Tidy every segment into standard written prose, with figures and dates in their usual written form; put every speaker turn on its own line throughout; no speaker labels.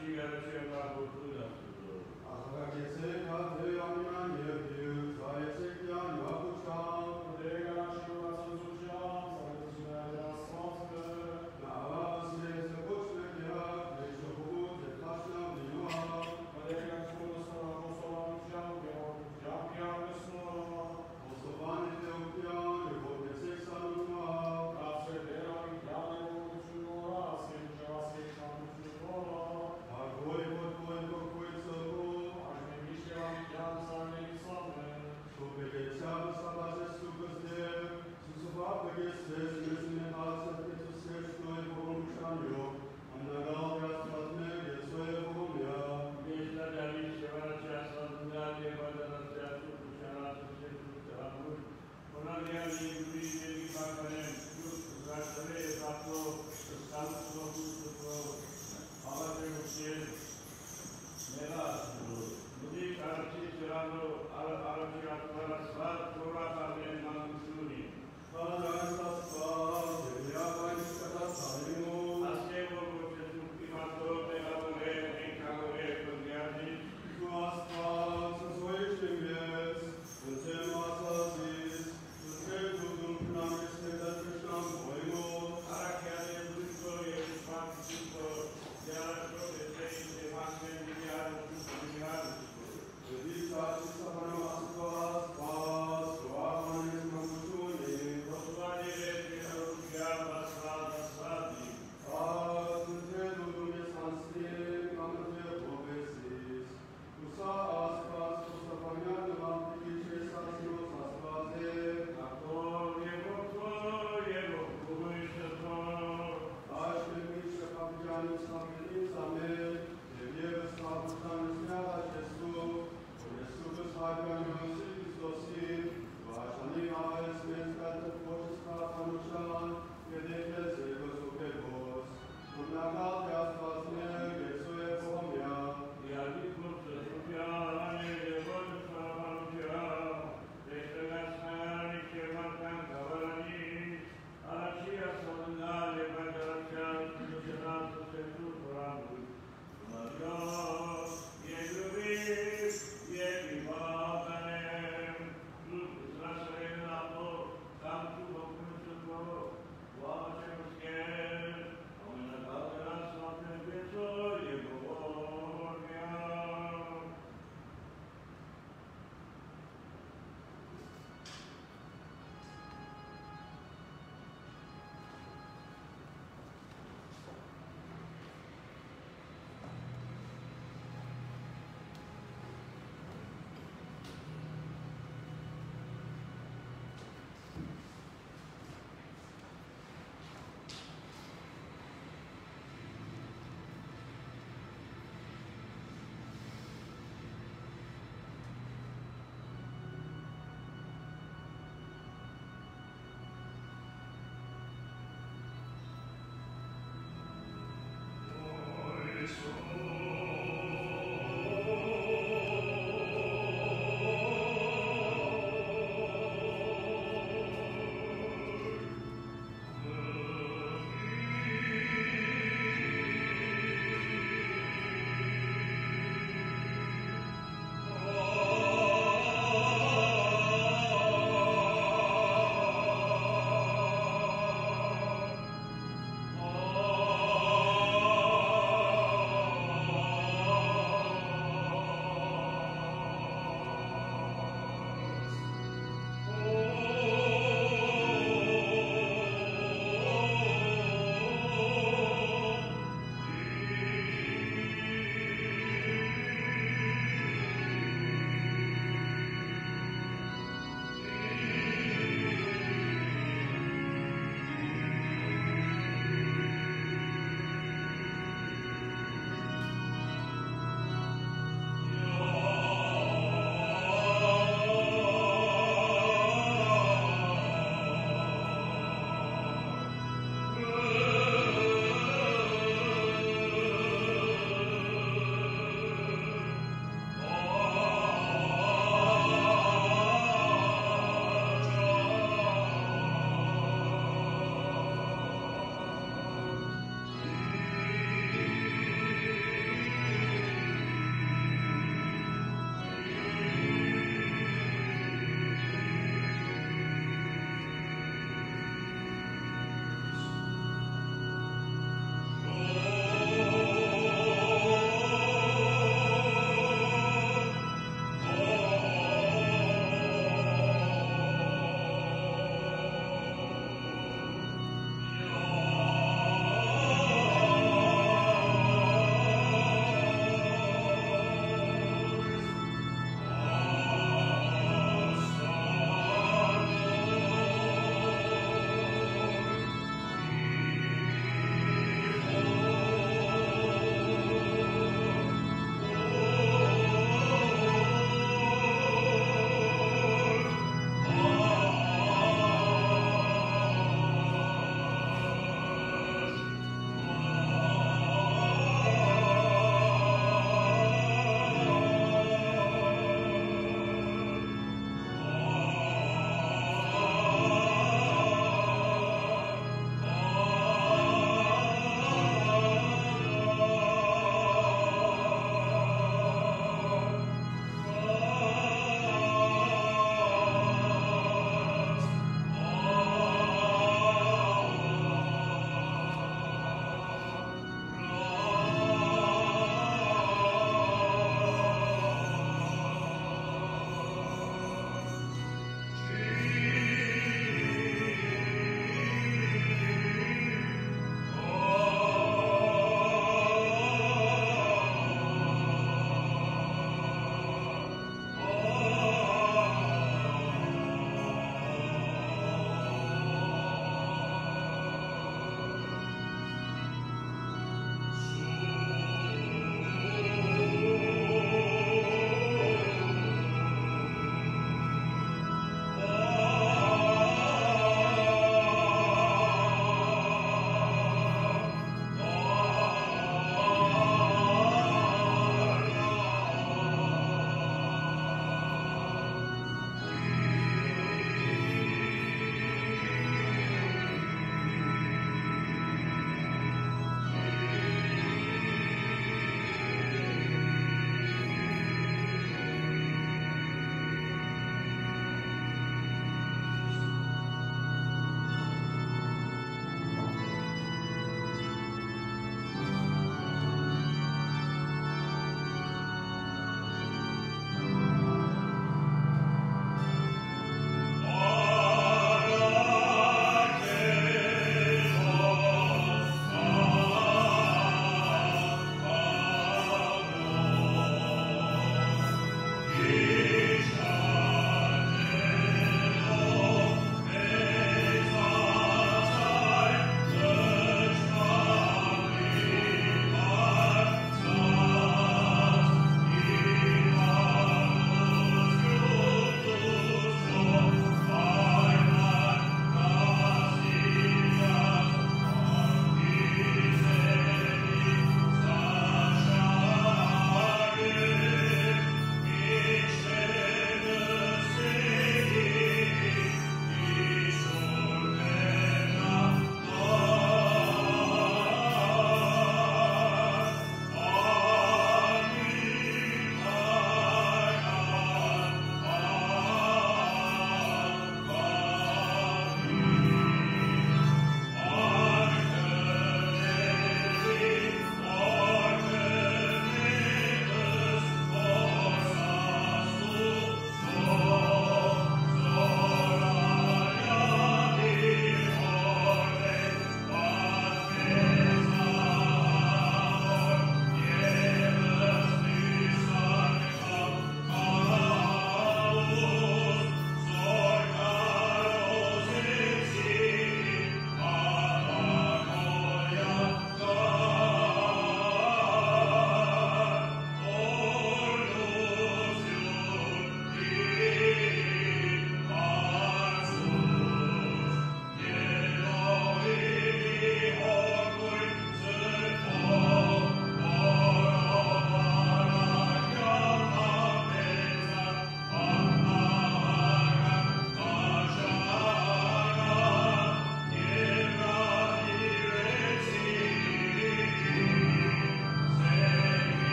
Amen.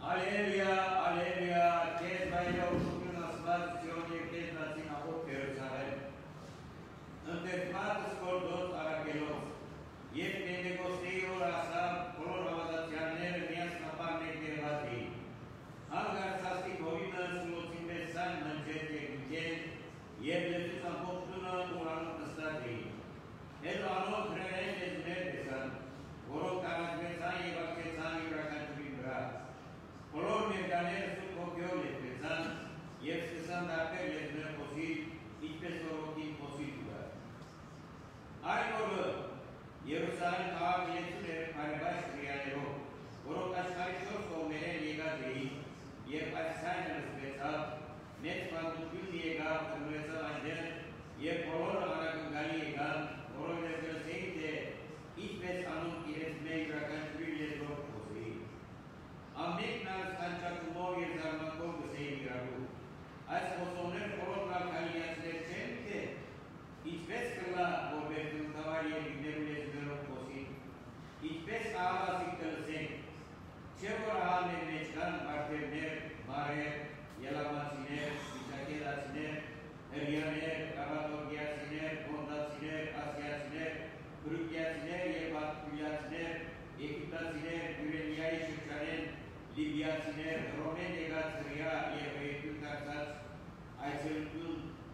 Aleluia, aleluia, tes vai eu subiu nas bases de onde tes na sinagoga Jerusalém. Înterfați scordos arachelos. E Pentecosteio rasa color avadațianer mias na parne de vati. Angar sasti govina suloțime san mâncete ghigen. E Iisus am poptună un anul stati. El anul crește zmete san. Oro carazmețan e vaccețan iuracantuibra. Color merganer sunt copiole pețan. E săsan dacă le zmer posit. Ici pe sorotin posibilă. Ai oră. Ierusalim a viețurile care va scria de rog. Oro cașcarișor sau mere legate. E pasisană răspețat. Neți pantupil egal, cârnueță la gen. E color aragângali egal. Color de găseinte. Ici pe anul ireți mei gracanturile de rog posui. Am necnaz cancea cu mori e zarmacor găsei miraru. Azi posoner color la caliați recente. Ici vezi că la vorbesc în cavalie lignerule zmerul posit. Ici vezi că ala zic tălseni. Ce vor alme meșcan, partener, mare, elamaținer, bisachedaținer, erianer, cavatorghiaținer, condaținer, asiaținer, bruchiaținer, evatculiaținer, echitaținer, ureniai și caren, libiaținer, romeni egațăria, evreitul taxați, aițeltul,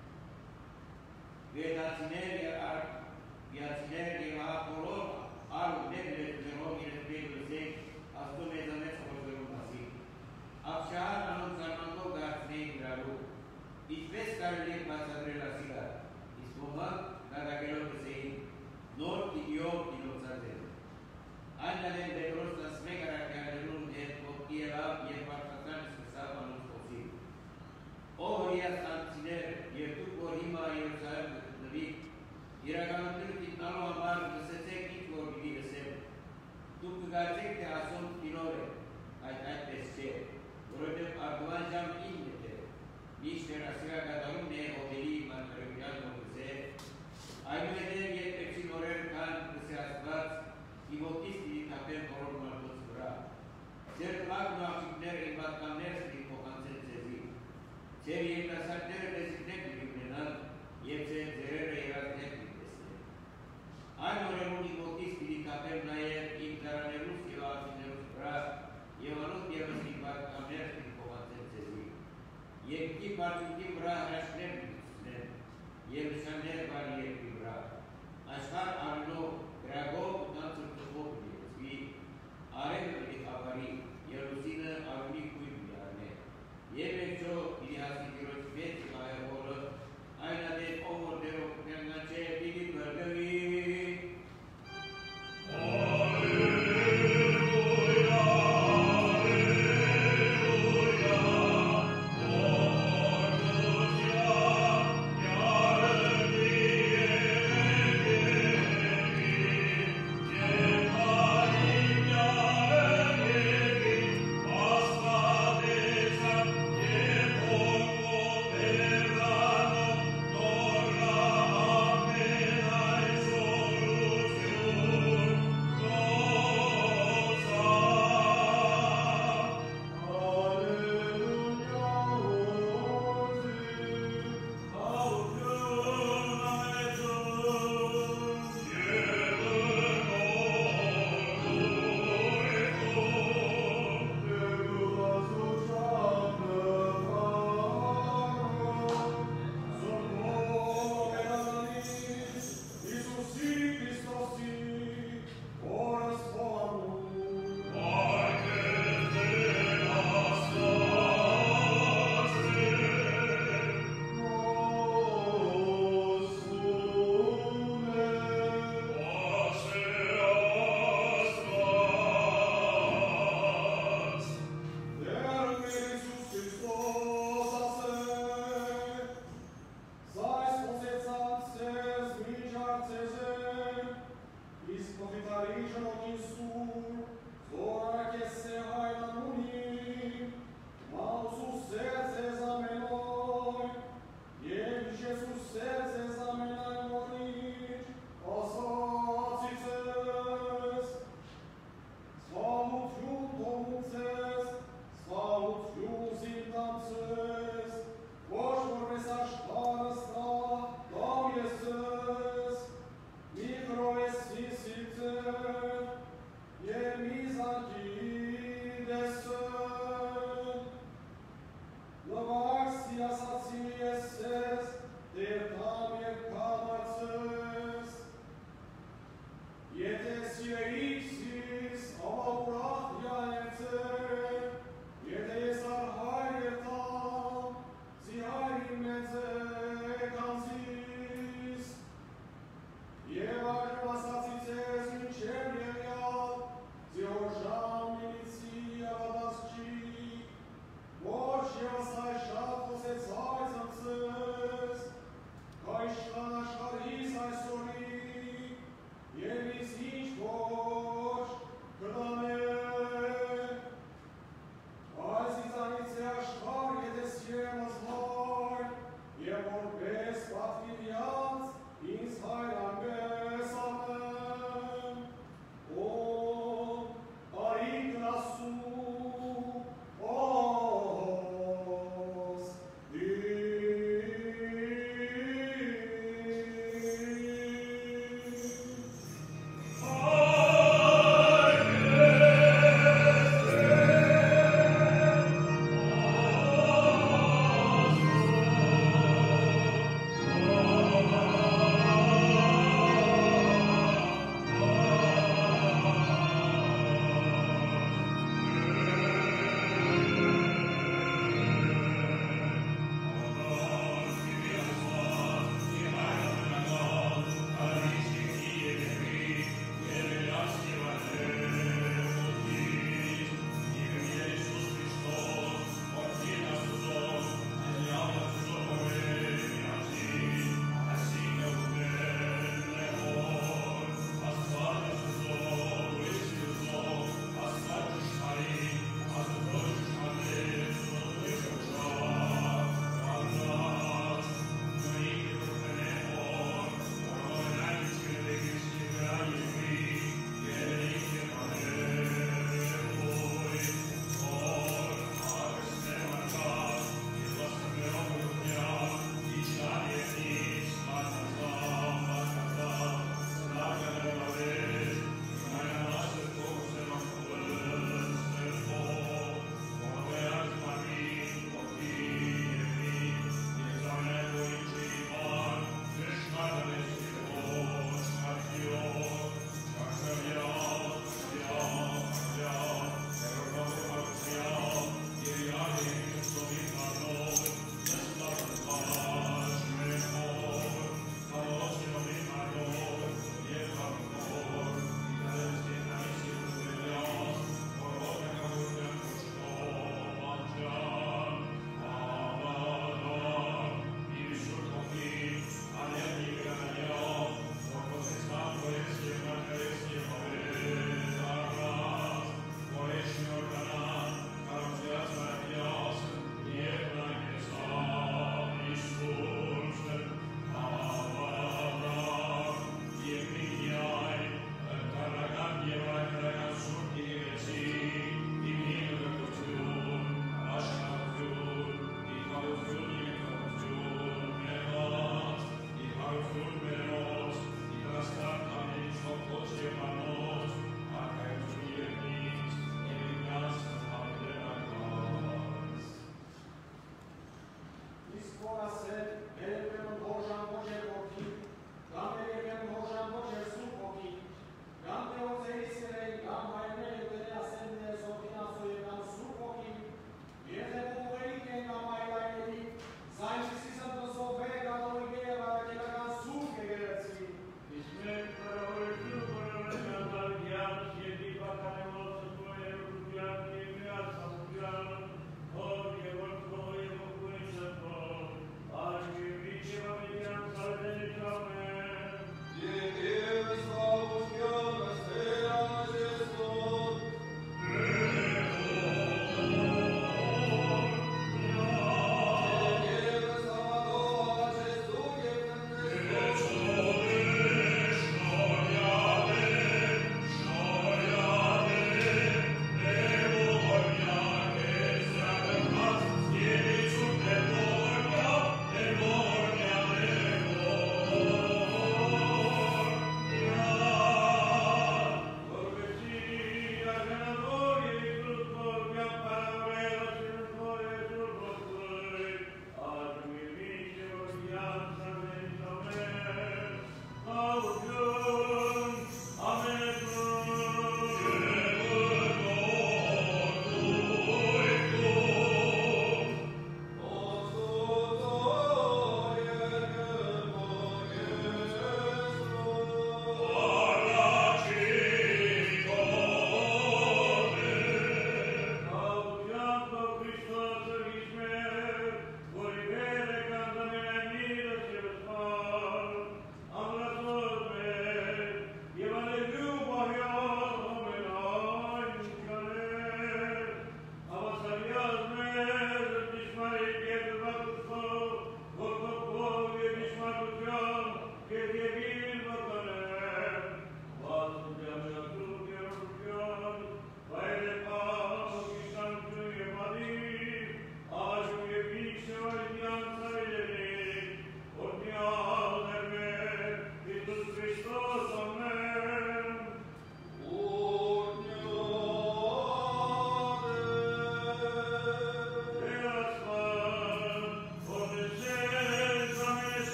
vedaținer, viaținer, evacolor, alul, negle, zerogii, respectul sec, astume zămesc, orgărul masiv. Apșahar, anunțarmându, gațnei, graru. Ici vezi care le pasătre la sigar. Ispumă, cada quelor que se in. Nor, idiom, inoțatel. Andale de rost la smegara care nu e copiera, e partatan să salva nu posibil. Oria sanținer, e tu corima Ierusalim de tăvit. Iragamătâr titnalo amar, că se țec nici vorbi de semn. Tu câgațec te asum tinore, ai pe sce. Vorădem arduan jam indete. Niște rasira Catalune, omelii, mantrăvian, măgâse. Ai nu vedem e pe cinorel can, că se asculați, ivotisti din capel color mărtuți vra. Cert lag nu acipner, imbat camner, din pocanțel se zi. Cer e casarter de zidnecul iumenal, e ce zerere era zidnecul este. Ai nu rămân ivotisti din capel naier, imtaranelus, eu acipnerus vra, eu anut e imbat camner, din pocanțel se zi. E chi parțutim vra, rașnem, el șaner varie vibra. Așcar arno, greagov, danțul tăvopile, svi, aremul de avarii, el lusină arnicui viarne. E veccio, iliasi dirospeți, mai oră, aina de omor de rog, pe-angace, bine bărgării.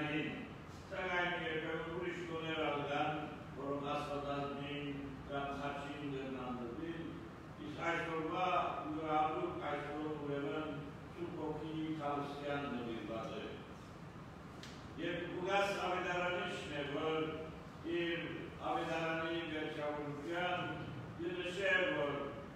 Nain. Sagain ke Urish Koner Algan, Rogas Vadazmin, Ram Hachin Gernandovil, is Aishorba, Urabu, Aishor Wevan, Sukoki, Kalsian Novibade. Yet Bugas Avidaranish never, in Avidarani Gerchavurian, in the Shever,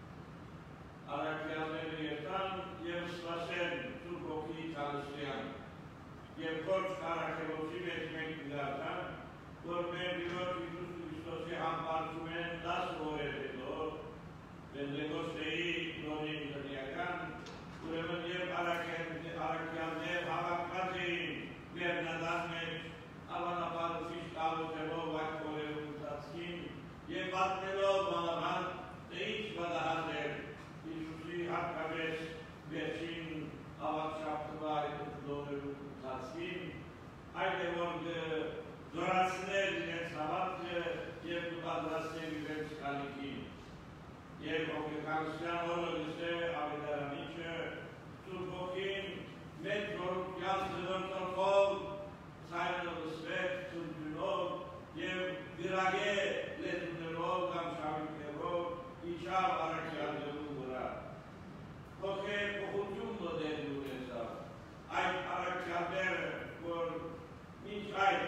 Arakianetan, Yev Slasen, Sukoki, Kalsian. Yev Koch Arakelotimet Mekidatan, Gorme Bilot Christos Hampartumen, Das Loredo, then the Gostei, Lonin Daniakan, Urevan Yev Arakiane, Havakati, Bernadasmet, Avanapal Fiskal, Telo, Vakore, Tatskin, Yevatnelo, Malavan, the each Badahazir, Isusi, Hakabes, Bechin, Avakshaptava, Lorev, Tatskin, I want the Dorasne, the Savat, Yev Badrasne, Vivek Kaliki, Yev of the Kalsian, all of the say, Avidaraniche, Turbokin, Metro, Jan, the Dr. Paul, Sign of the Svet, Turbulo, Yev Virage, Let the road, Gamshavik the road, Isha, Arakian, the Lubura. Okay, Pohujumbo, the Lubesa. I Arakian there for each eye.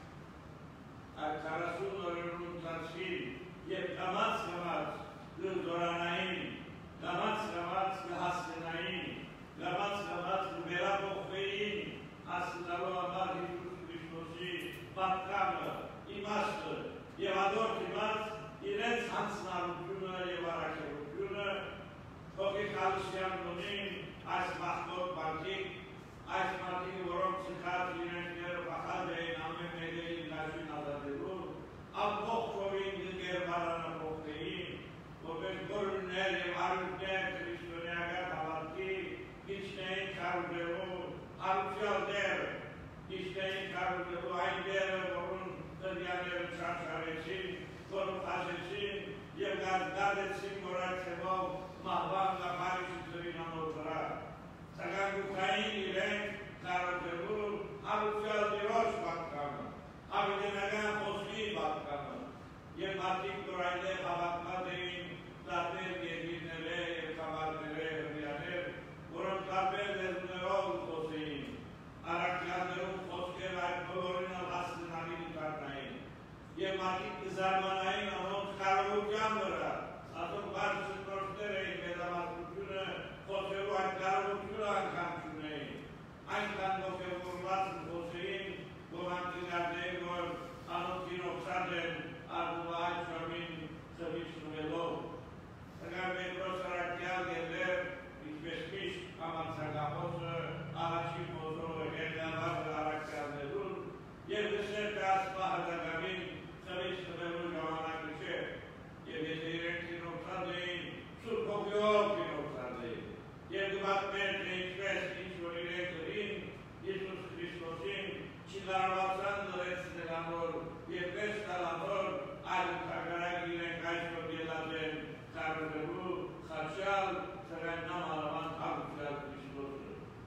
At Karasun or Runtanskin, Yev Gamas, Lurdoranaim, Gamas, Gahasinaim, Gamas, Verabo Fein, Asinalo Abadi, Christosi, Batkama, Imaster, Yevador Timas, Irens Hansnam, Juna, Yevarake, Juna, Koki Kalsian Donin, As Mahmod Batik, As Martin Worok Sikat, Irene Bahade, Name Mede, National Adelu, Abokrovin, the Gerbarana Pofein, Obed Gornel, Arutnet, Christonaga, Tabaki, Kisnei, Carvero, Arutjalder, Kisnei, Carvero, Aider, Borun, Tadianer, Chacharesin, Gorfasesin, Yevgad Simboratsevo, Mahvanga, Paris, Serina Notara, Sagangu Kain, Iren, Carvero, Arutjalder, Batkama, Avidenaga, Hoski, Batkama, Yematik, Doraide, Habakmadein, Tater, Gedinere, Kabatere, Rianer, Goron Taper, Nerol, Hosein, Arakianerum, Hosker, Colorina, Hasinani, Karnain, Yematik, Zarmanain, Amont, Karo, Jamara, Atom Bars, Prostere, Medamakultura, Hosero, Karo, Kamtune, Einkan, Hokevorlas, Hosein, Gorantina, Degor, Anotino, Saden, Abuai, Shamin, Savishmelo. Sagame, Prosarakial, Gender, Ispeskish, Amansagapos, Arachimoso, Egavar, Arakial, Nerul, Yevdeset, Aspahadagavin, Savishmelo, Javana Krishe, Yevdetirentino Sadein, Surkopio, Pino Sadein, Yevdevatmen, Express, Ishwarirekin, Jesus Christosin, Chilaravasan, the rest of the Lamor, Yevdesta Lamor, Al-Kagaragi, and Kaishko de Lazen, Karabu, Hachal, Saranam, Alaman, Abdul Christos.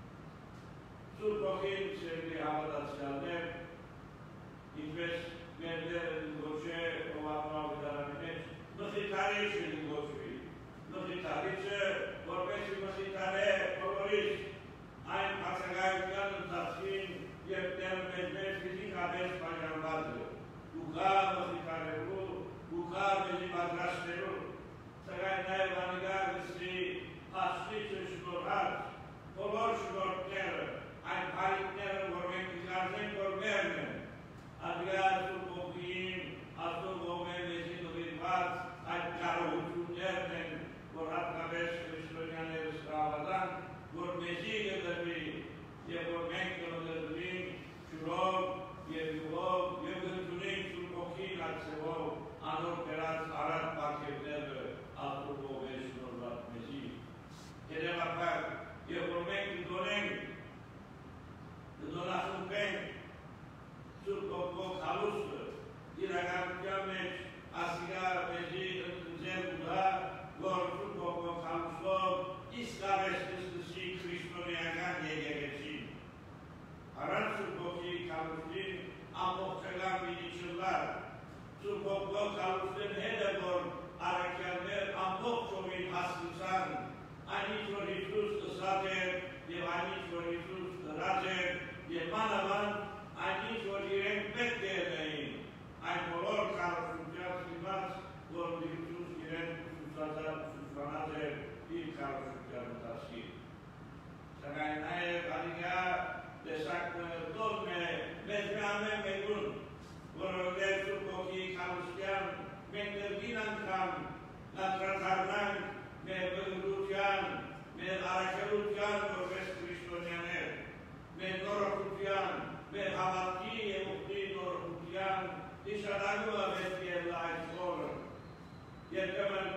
Surkokin, Sergi Havadatshalder, Invest, Gender, Goshe, Ovama, Vidaranet, Nositarish, Goshe, Nositarish, Orpesi, Nositare, Coloris, I'm Pasagai, Tatskin, Yevter, Medved, Fizikabes, Pajambazio. Buka Nositareru, Buka Bezimadrasteru, Sagai Vanigar, Sri, Hastich, Shkorat, Color Shkorter, I'm Paritner, Gormek, Garden, Gorberner, Adgar, Sukokin, Asu Gomen, Vesino Vivas, I'm Karo, Tuternen, Gorat Kabes, Krishonian, Stravadan, Gormesi, the Ring, Yevormek, the Ring, Shurov, Yevulov, Yevultunin, Sukokin, Atsevov, Anor Peras, Arat, Pakev, Altuvo, Vesno, Mesi. Yedevakat, Yevormek, the Donation Pen, Surkoko, Halus, Iragam Jamet, Asigar, Mesi, Zebuda, Gor Surkoko, Halusov, Iskaves, the sea, Krishno, Yagan, Yegesin. Haran Surkoki Kalustin Amokçagan Biniciller Surkokko Kalustin Hedebor Arakelmer Amokçovin Haskısan Anitro Iisus Îsater Yev Anitro Iisus Razer Yev Manavan Anitro Direct Bettenein Ein Polor Kalustin Simas Lor Iisus Direct Susanazer Il Kalustin Tashi Sagainae Valiga Desak Dogme Mezrame Megun Vorode Surkoki Kalustin Menderginan Kam Natratarnan Me Begurutian Me Arakelutian Vorves Kristonianer Me Norokutian Me Havati Evukti Norokutian Dişadagula Vestiella Islor Yetemen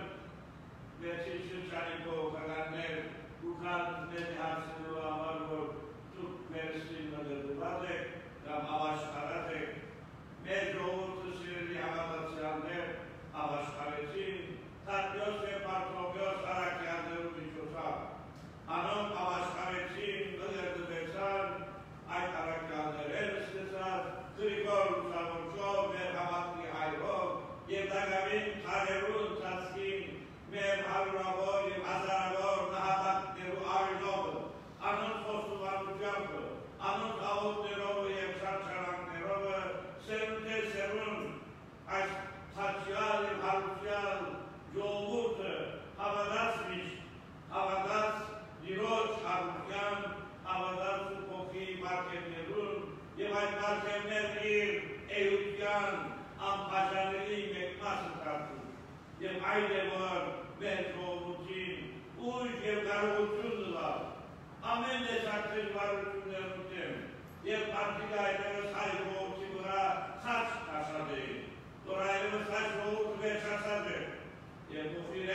Vesişin Çaniko Kaganer Ukan Neti Harsinu Amargo Tuk Versin Nadeduladek Ram Avaş Karatek Medro Urtu Sirli Havadatsyander Avaş Karetin Tatyos ve Partogyos Arakyander Ubiçosa Anon Avaş Karetin Nıgırdı Beksan Ay Arakyander Eristesar Krikor Usavorçov Merhamatli Hayrov Yevdagavin Karerun Tatskin Merhavravor Yev Azaravor Nahabat Neru Arinov Anon Sosu Varucavı Anon Avut Nerovu Yev Sarçaran Nerovu Serunte Serun Aş Taçyal Yev Harusyal Yolvurt Havadasmiş Havadas Diroç Harusyan Havadas Sukoki Barkem Nerun Yevay Barkem Nergir Eyüpyan Ampaşaneli Mekmasın Tartun Yev Aydevor Metrovutin Uj Yev Garuçundular Amen de Saksız Varuçunlarıntem Yev Partigayları Sayfo Sibura Saç Taşadı Doraylı Saçfo ve Şasadı Yev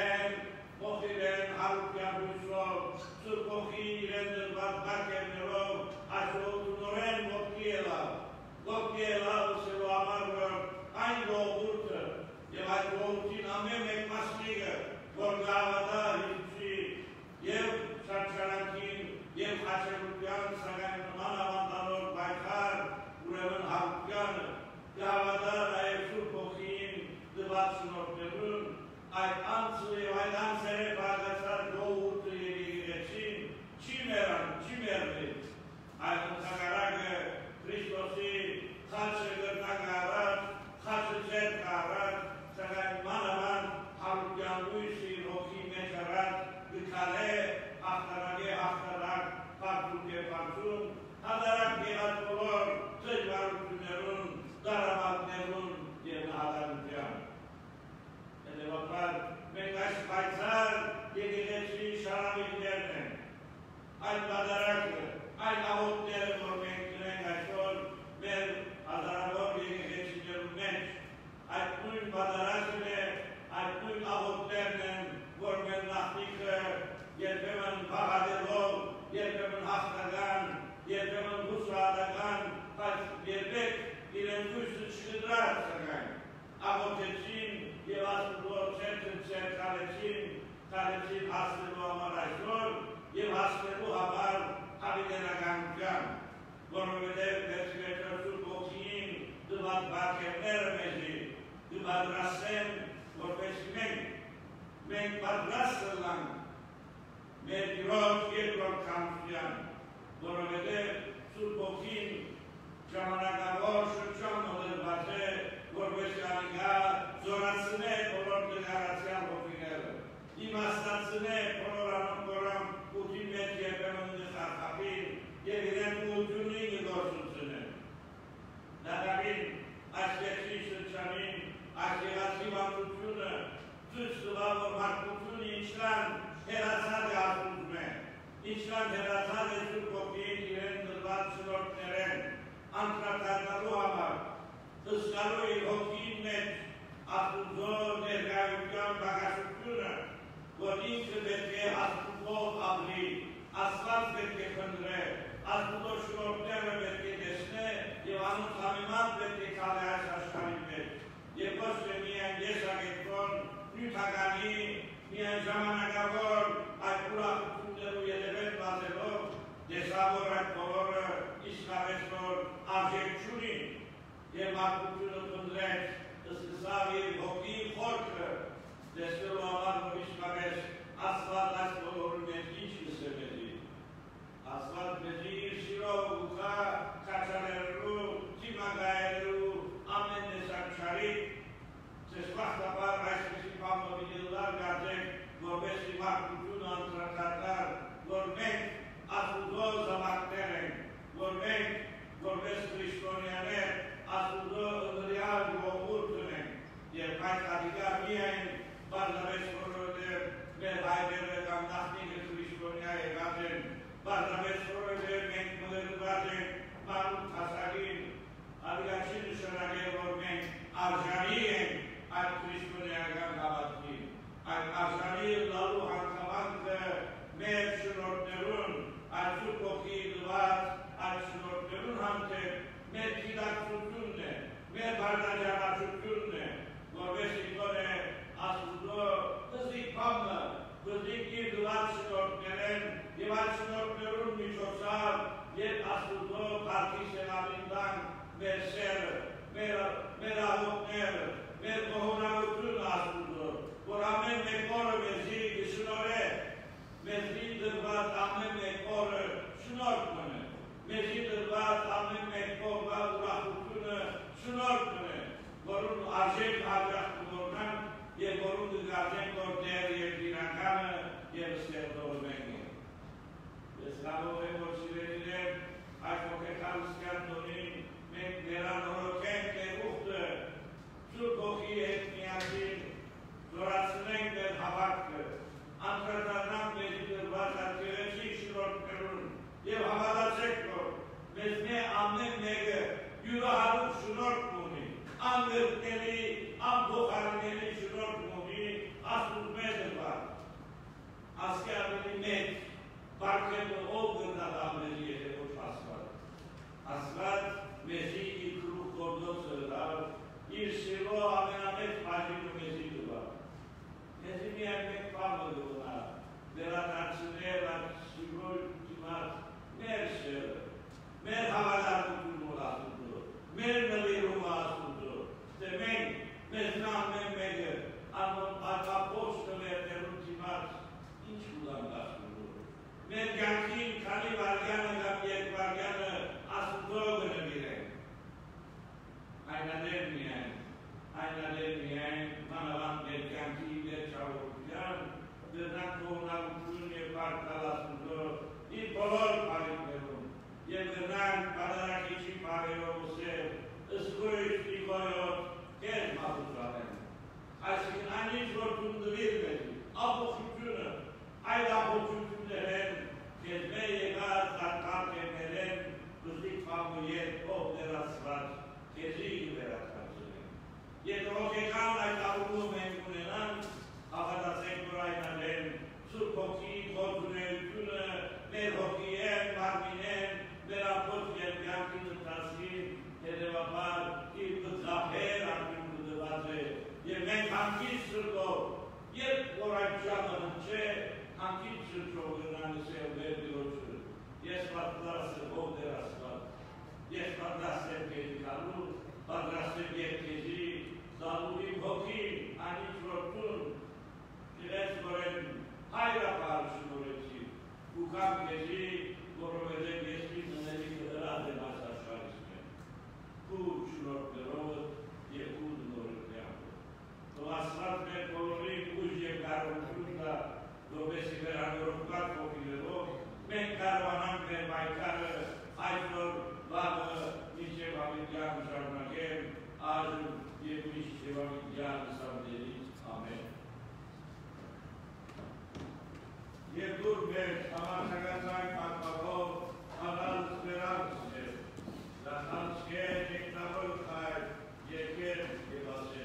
Mohiren Harukyan Hüsrov Surkoki Render Barkem Nerov Aşol Noren Gokkiela Selo Amargor Aynı Oğurtu Yev Aşoğutin Amen Mekmasliga Gorgavada Hipsi Yev Sarçarantin Yev Haşerukyan Sagan Manavandanor Baykar Uremen Harukyan Gavada Rayev Surkoki'nin Dıbatsınor Nerun Ay Ansı Aydan Sere Pagasar Doğurtu Yerigeçin Çimerli Aydın Sagaragı Kristosi Kaçıgır Nagarat Kaçıcet Karat Sagan Manavan Harukyan Uysi Roki Meşarat Gıkale Ahtarage Ahtarak Partuke Partun Hadarak Gehat Olor Tecvaruk Nerun Darabat Nerun Yerine Hadarukyan Bakar, Mengaş Bayzar, Yedigeçli Şarabiklerden, Ay Badaraklı, Ay Avutları Kormektiren Gaşol, Mer Azaravor Yedigeçlilerin Menç, Ay Kuyun Badaraklı, Ay Kuyun Avutlardan, Gormen Nahlikı, Yerpemen Bahadirov, Yerpemen Haftagan, Yerpemen Husradagan, Yerbek, İlen Kuysu Çıkıdrar Sagan, Avoteçin, Yevaslıor Çerçin Kalecin Haslılu Amaraşor, Yevaslılu Habar, Habidena Gamcan, Gorvedev Vesvetör Surkoki'nin, Dıvat Barkem Ermezi, Dıvat Rassen, Gorvesimen, Men Badraslılan, Medroz Yedron Kamsyan, Gorvedev Surkoki'nin, Camanagavor Şuçanmalı Bazı, Gorbesaniga, Zorasine, Kolor Degarasyan Hofiner, İmastansine, Koloranım Koram, Putin Medyepemenini Sarkapin, Yevinen Ucunini Gorsunsine. Dadabin, Aşkeçi Sıçamin, Aşkegasi Bakutunu, Sıçlıvavı Markutunu İçlan, Terasade Asuzme, İçlan Terasade Surkoki'nin İren Dırvat Sınırtneren, Antratardaru Amar, Iskaroi Hokimet, Atuzor Dergavükyan Bagaşukuna, Godinse Betke Asputov Abri, Aslan Betke Kındre, Asputov Şurotnere Betke Desne, Yevanın Samiman Betke Kalaya Şaşkanipet, Yekos ve Miyan Yeşagetkon, Nütagani, Miyan Jamanagavor, Aykura Kutunderu Yedebet Vazelov, Desavor Akkolor, İşkavet je makutuno kundreč, da se savi hoki horka, da se lo amarno viškaveš, asfalt asfalt metnički se vedi. Asfalt vedi široka, kačareru, timagajeru, amene sakčari, se svašta par rajski pamno vidjelar gazek, vorbesi makutuno antratatar, vorbek asudo za makteren, vorbes kristonianer, asudo real urtunen, je kajta diga mien, Barnabes forode, Belhaider gamnachtige kristoniae gazen, Barnabes forode, menkmuler gazen, Marut Hasagin, Aliachin Sharage vormen, Arjanien, al kristoniae gamgabatkin, al Arjanien lalu hankamant, mer şunorterun, al sukoki duvat, al şunorterun hamte, mer kidak tutunne, mer bardajana tutunne, vorbesikone, asudo, kızık pamla, kızık ki duvat şunorteren, divat şunorterun miçosar, yet asudo parti senabindan, mer ser, mer ahokner, mer kohonavutun asudo, Oramen mekor mezi gişunore, mezi dırvat amen mekor şunortmane, mezi dırvat amen mekor va urahutune şunortmane, gorun arjen harcak kumorkan, ye gorun dırgarjen korder ye dinakane, ye vsevdor menge. Vslavo vemor şiverine, ajmoketal skandolin, mek geran orokenke uhte, Türkoki etmiyazin, Doratsıneng ben habaktı. Ankara'dan meclidir vazat gelecek şunortkerun. Yev havada sektör. Mezne amnen nege. Yürü haluk şunortmuni. Angır eli, ambokarın eli şunortmuni. Asıl medir var. Askerli met. Barkemde olgırda damleliyede uç asfalt. Asfalt meziki kırık kordo sığlar. İrsilo amenamet pajinu mezidu var. Mezimi ermek kalmadı buna. Deratarçıne var, sigol timat, merşer, merhavalar tutumul asıldı, mermelirum asıldı. Demek, meznam memmedir, anın akapostoler derun timat, hiç kullandı asıldı. Mergantin kani varyanı, gamiyet varyanı, asıldı ögüne birek. Ayna dermeyen, manavan merkanti ve çavukyan, dırnak doğunan kuyunye partalasında, bir kolor pariklerum, yedırnak badarak içi parelomuse, ıskoyut ikoyot, kez mahuzalem. Aşkın anni çortundu vermedi, abu kütünü, ayda bu kütünleren, kezme yegar zattar kemelen, kızlık famuyet, obderasvat, kezi gibi yaratmaksızın. Yetrokekan ayta ulu menkunenan, havada sektorayna len, surkoki kozune ütüne, merhokiyen, marminen, merapot yelkankin tasin, hedevapar, ilgı zafer akımlıdı vazı, yemek hangi sırdo, yet orayçalanınca, hangi sırçoğunanı sevverdi oçu, yespatlarası obderasvat, yespatlarası evkeli Padraste vietkezi, zalurim hokim, aniç rotun, kireç goren, hayra parçın oreti, ukam gezi, gorovede geçti, nıneli kıdırade masa şarisme. Kud şunotlerot, ye kud noritleamı. To asfalt ve kolorin uje karotunda, do besi veranorokat popilero, men karvanam ve baykarı, ayflor, vabı, nice vabidyan şarnakem, azim, yetmiş vabidyan sabdeli. Amen. Yedur ve samasagasak akbabo, adal speranse, zahanske nektarol kay, yeker yebase.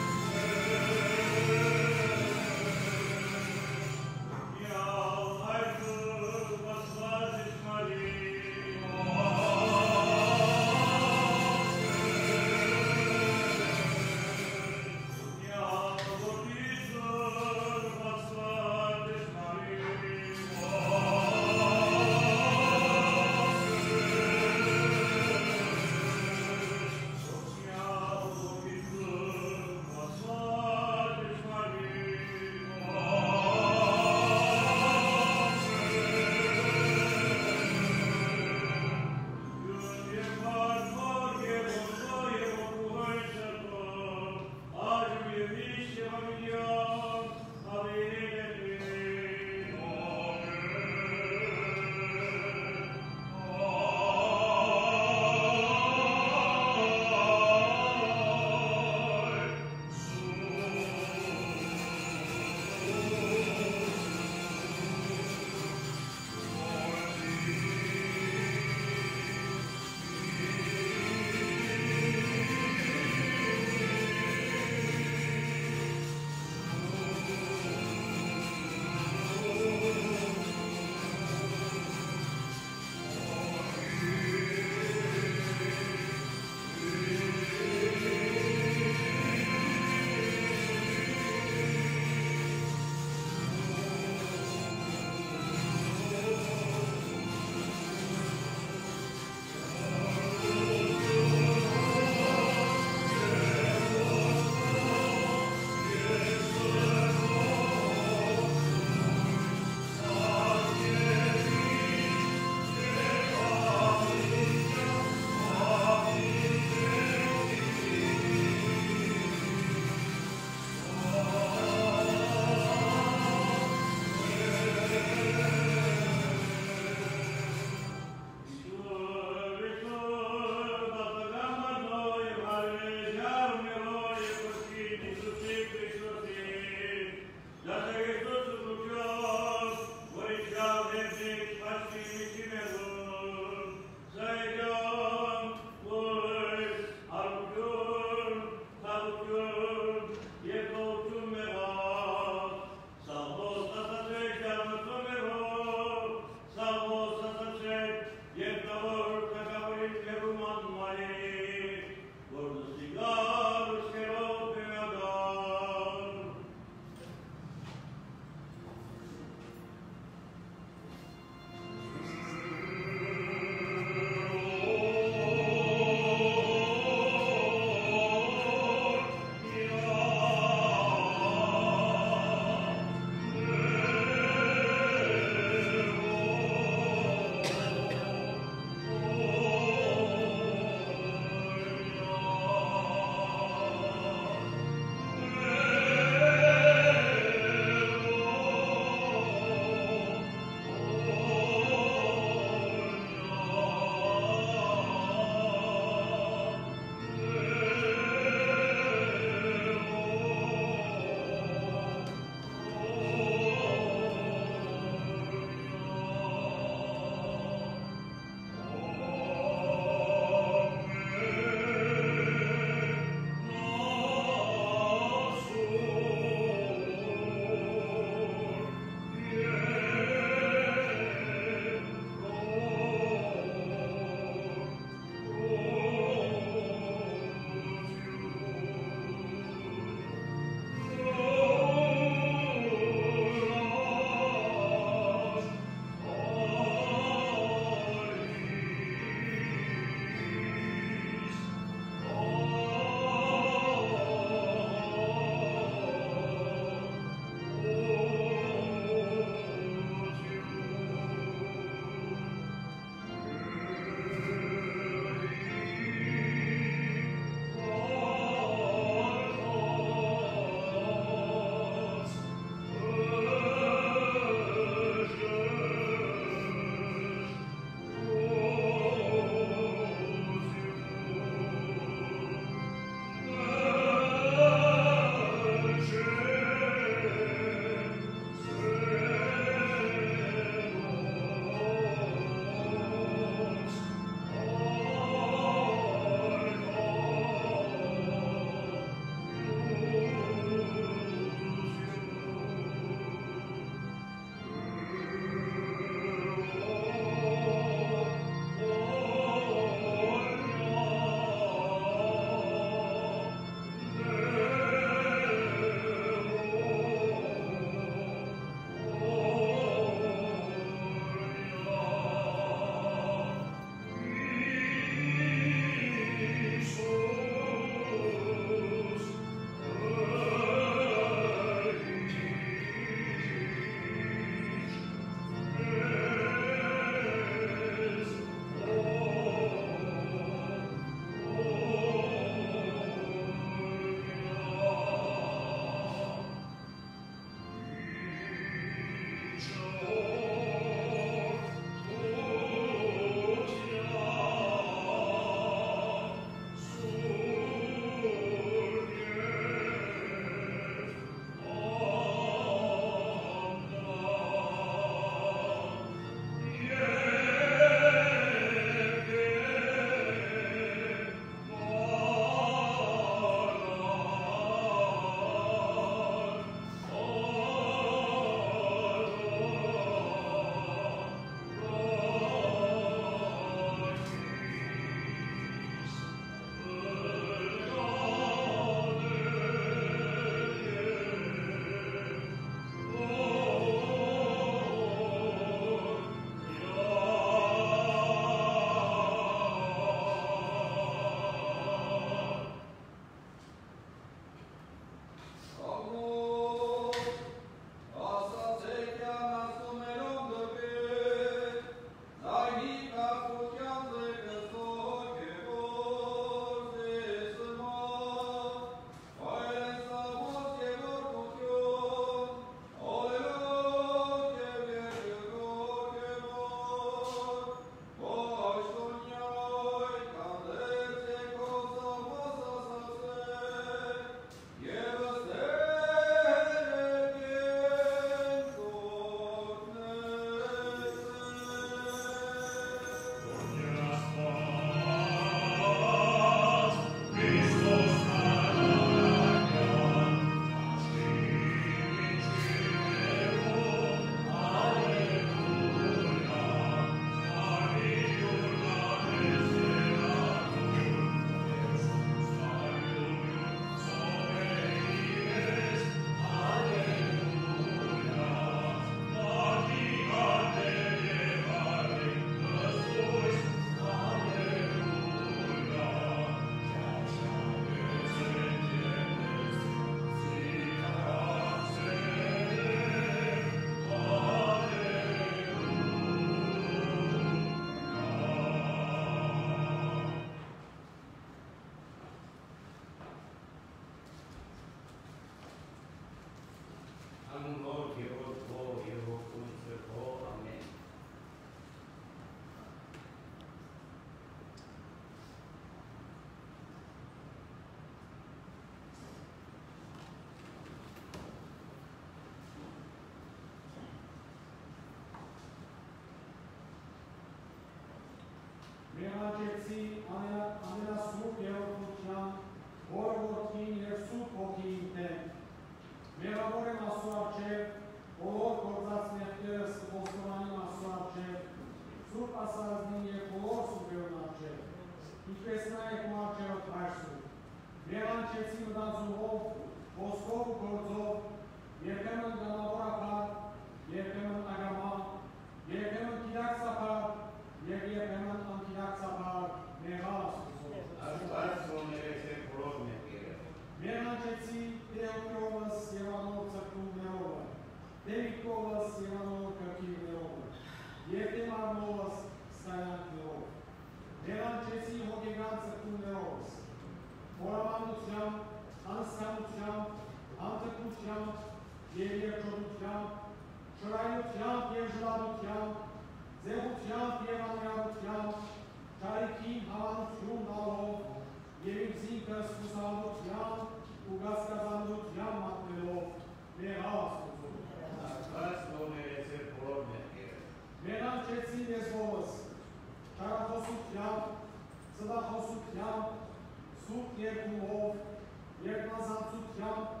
Մերանչեցի ամենասուրբ երրորդության, որը որդին և սուրբ ոգին դեմ։ Մեղավոր եմ Աստծու առջև, բոլոր գործած մեղքերս կխոստովանեմ Աստծու առջև, Սուրբ Աստվածին և բոլոր սուրբերուն առջև, ինչպես նա եք ու առջևդ հայրսուրբ։ Մեղանչեցի մտածումով, խոսքով ու գործով, երբեմն գանավորաբար, երբեմն ագամա, երբեմն գիտակցաբար, և երբեմն անգիտակցաբար մեղա Աստծու։
Աստված ողներես է բոլոր մեղքերը։
Մեղանչեցի Տեոքրովս և անոր ծրկումներովը, Տերիկովս և անոր կրկիրներովը, և Տեմարնովս ստայանքներով։ Մեղանչեցի հոգեգան ծրկումներովս, խորամանությամբ, անսկանությամբ, անտկությամբ և երջոտությամբ, շռայլությամբ և ժլատությամբ, ձեղությամբ և անիրավությամբ, ճարիքին հավանություն տալով և իմ զինքս հուսալությամբ ու գասկածանությամբ մատնելով մեղա Աստծու։
Աստված ողներես է բոլոր մեղքերը։
Մեղանչեցի լեզվովս, չարախոսությամբ, ծտախոսությամբ, սուրբ երկումով, երկնազանցությամբ,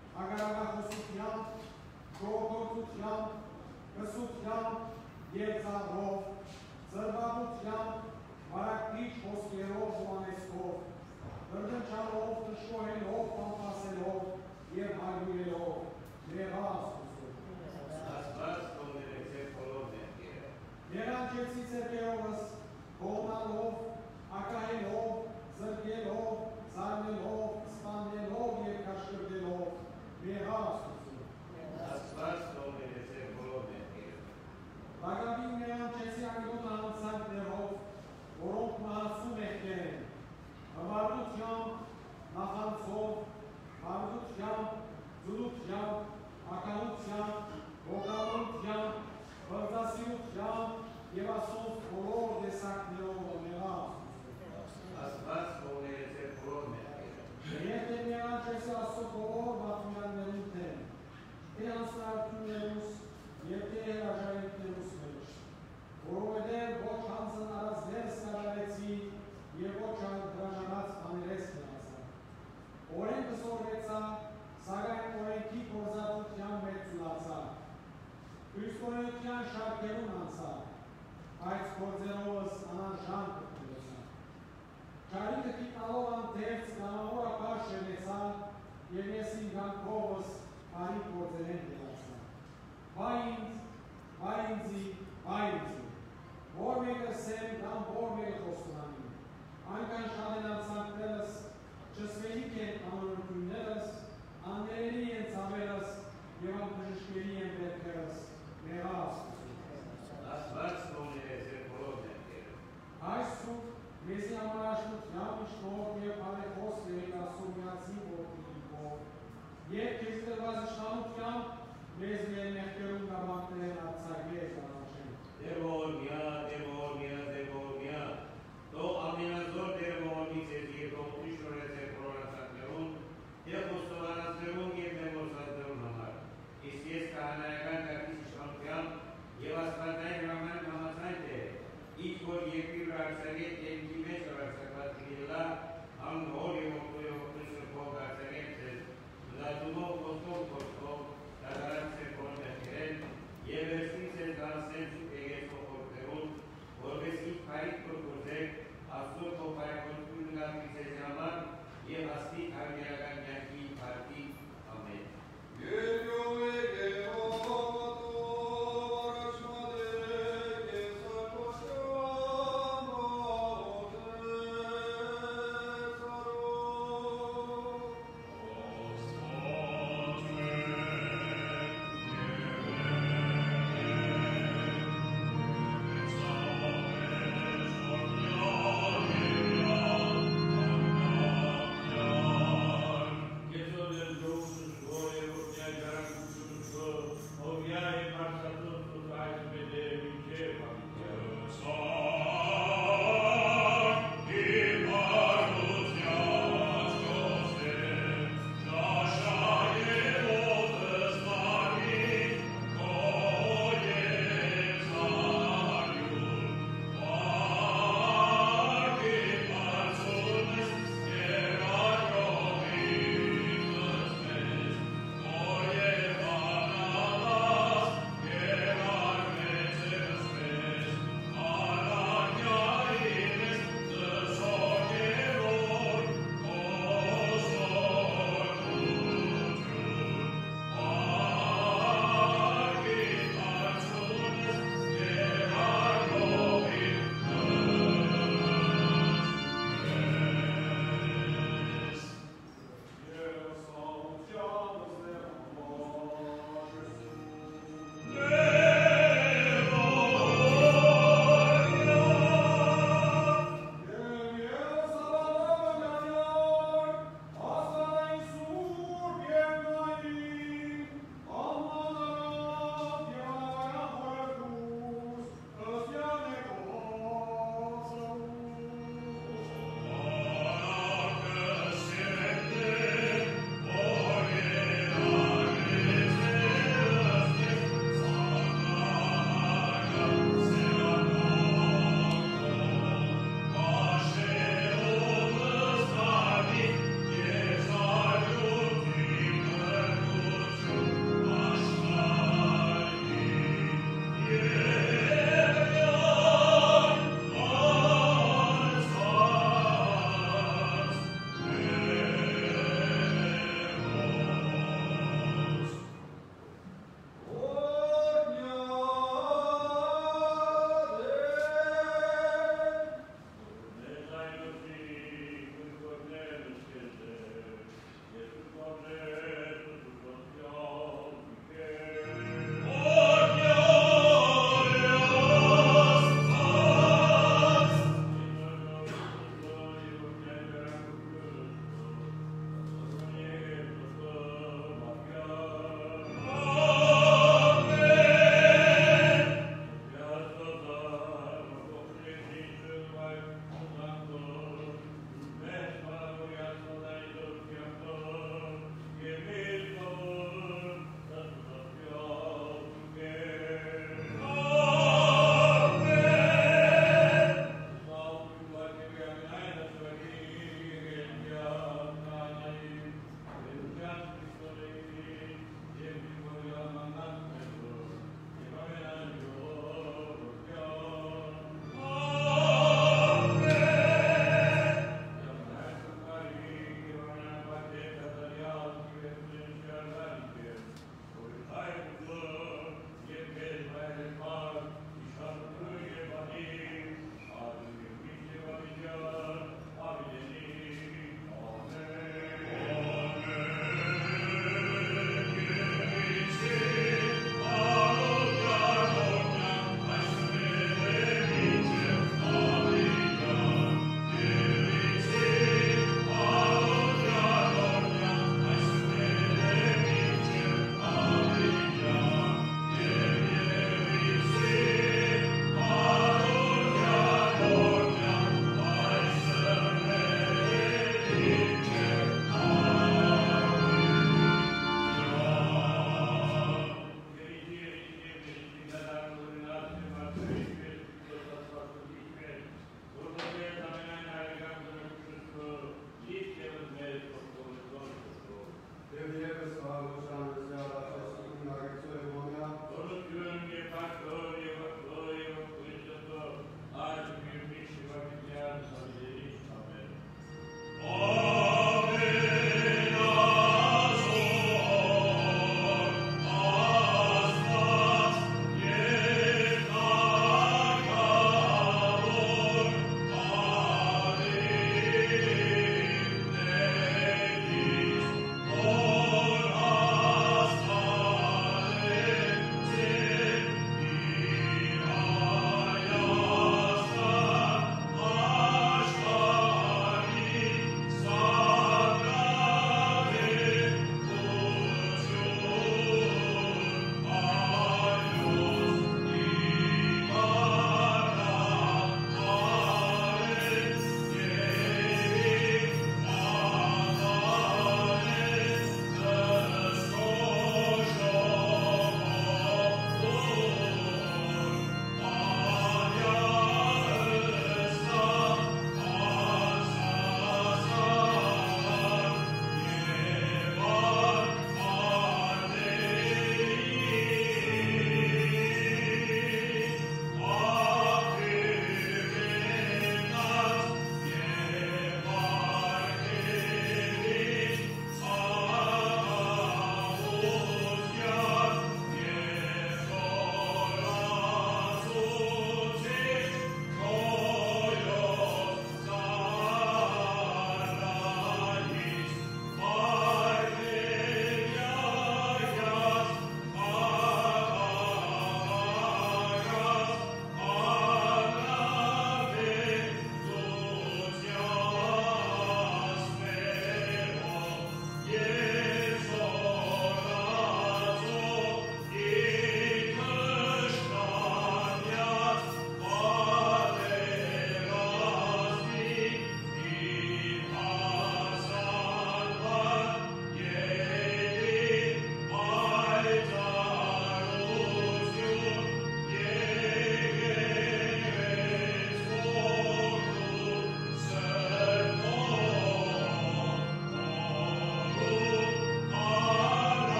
ագարակախոսությամբ, գողորտությամբ, կսությամբ և ծառով, ծրվաղությամբ, մարակտիչ խոսքերով ու անեզքով, բրդնչալով, թշկոհելով, պամպասելով և հայրույելով, մեղա Աստծու։
Աստված ողներես է բոլոր մեղքերը։
Մեղանչեցի ձեռքերովս, կողմնալով, ակահելով, զրկելով, զարնելով, սպանելով և կաշկրտելով, մեղա Աստծու։
Աստված ողներես է բոլոր մեղքերը։
Բագավին մեղանչեցի անգոտ անցանքներով, որոնք մահացու մեղքեր են, հվարդությամբ, նախանցով, հարդությամբ, ձուլությամբ, ակահությամբ, ոգավորությամբ, վրձասիրությամբ և ասոնց բոլոր տեսակներով մեղա Աստծու։
Աստված ողներես է բոլոր մեղքերը։
Եվ դե մեղանչեցի Աստծու բոլոր վախմյաններուն դեմ, թե անձնարդյուններուս և թե հրաժարինքներուս մեջ, որովհետև ոչ հանձն արածներս կատարեցի և ոչ հրաժարած բաներես կրացա։ Օրենքը սորվեցա, սակայն օրենքի գործածության մեջ ծուլացա։ Քրիստոնեության շարքերուն անցա, բայց գործերովս անանժան կրկնեցա։ Ճարիքը գիտնալով անդերձ կանավորաբար շեղեցա և ես իմ գանքովս բարի գործերեն դերացա։ Վայ ինձ, վայ ինձի, վայ ինձի, որ մեկը սեմ կամ որ մեկը խոստովանի, այնքան շատ են անցանքներս, չսվելիք են անօրություններս, աններելի են ցավերս և անբժշկելի են վերքերս, մեղա Աստծու։
Աստված ողներես է բոլոր մեղքերը։
Այսու մեզի ամարաշնությամբ իշխնող և բարեխոս երիտասու միացի որդիքով և քեզ տրված իշխանությամբ մեզ մեր մեղքերուն գաբանքներեն արձակես առաջեն։
Դևորմյա, դևորմյա, դևորմյա, թող ամենազոր դևորմից ես երկող իշորես է բոլոր անցանքներուն և խոստովանածներուն և նեմոսածներուն համար։ Իսկ ես կահանայական կարգիս իշխանությամբ և աստվածային հրամանին համաձայն թե ինչ որ երկրի վրա արձակետ երկրի մեջ արձակված լինելա անհոր և օգտոյ սրբով արձակեն ձեզ մտածումով, խոսքով, գործով, դատարանցեր բոլոր մեղքերեն և վերցնի ձեզ դանսեն սուրբ եկեղեցու խորհուրդներուն, որպես ինչ բարիք փոխորձեք Աստծո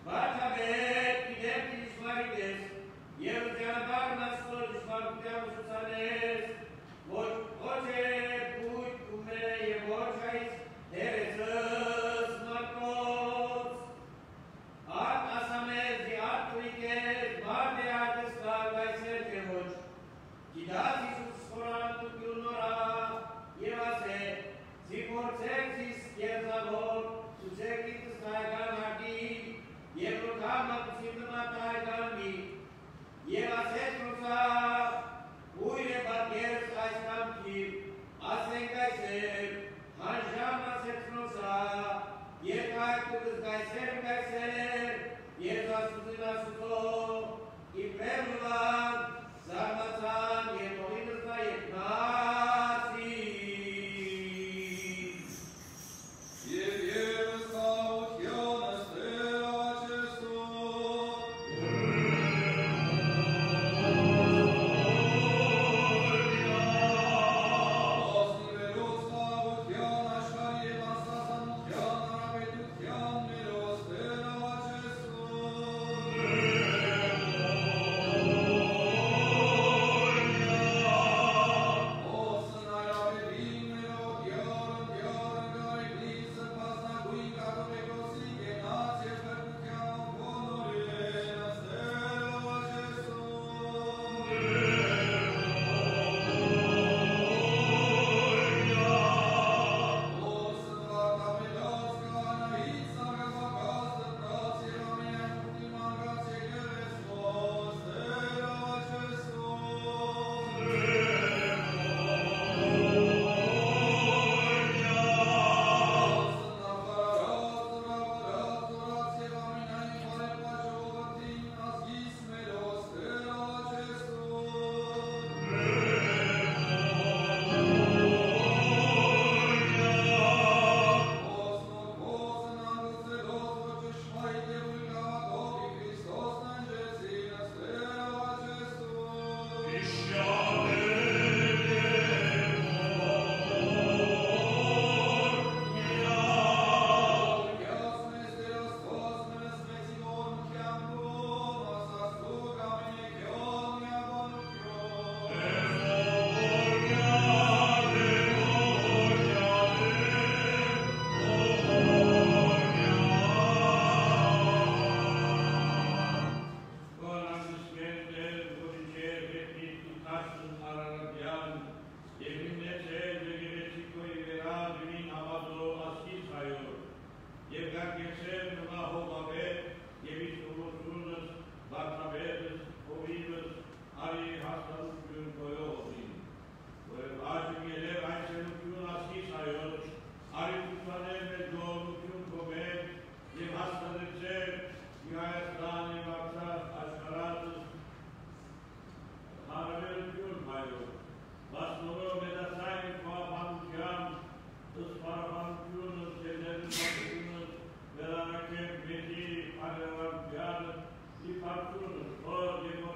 Vatabet, identis marides, eu te-am dat nasol și m-am putea susțanes, voce put cum e vocais, herezăs marcos, at asamez de atuiches, mate atestal vai ser te voci, chidas Iisus sforantul che unora, evase, si forțexis ierzavor, susexis staigan adi, Evrocama puțină tai gambi, eva setrusa, uire barrier ai stampi, asengai ser, hanjama setrusa, iekai gai ser, eva suzina suto, i premula, sarmasan, iepoinus na ietnasi.
Di fartuna,